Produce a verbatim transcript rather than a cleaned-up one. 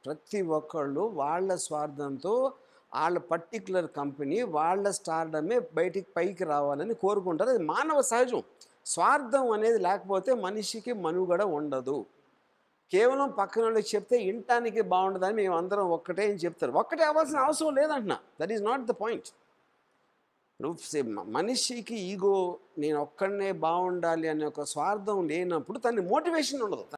ప్రతి ఒక్కళ్ళు వాళ్ళ స్వార్థంతో వాళ్ళ పర్టిక్యులర్ కంపెనీ వాళ్ళ స్టార్డమే బయటికి పైకి రావాలని కోరుకుంటారు. అది మానవ సహజం. స్వార్థం అనేది లేకపోతే మనిషికి మనుగడ ఉండదు. కేవలం పక్కన వాళ్ళకి చెప్తే వినటానికి బాగుండదని మేము అందరం ఒక్కటే అని చెప్తారు. ఒక్కటే అవ్వాల్సిన అవసరం లేదంటున్నా. That is not the point. మనిషికి ఈగో, నేను ఒక్కడనే బాగుండాలి అనే ఒక స్వార్థం లేనప్పుడు తన మోటివేషన్ ఉండదు.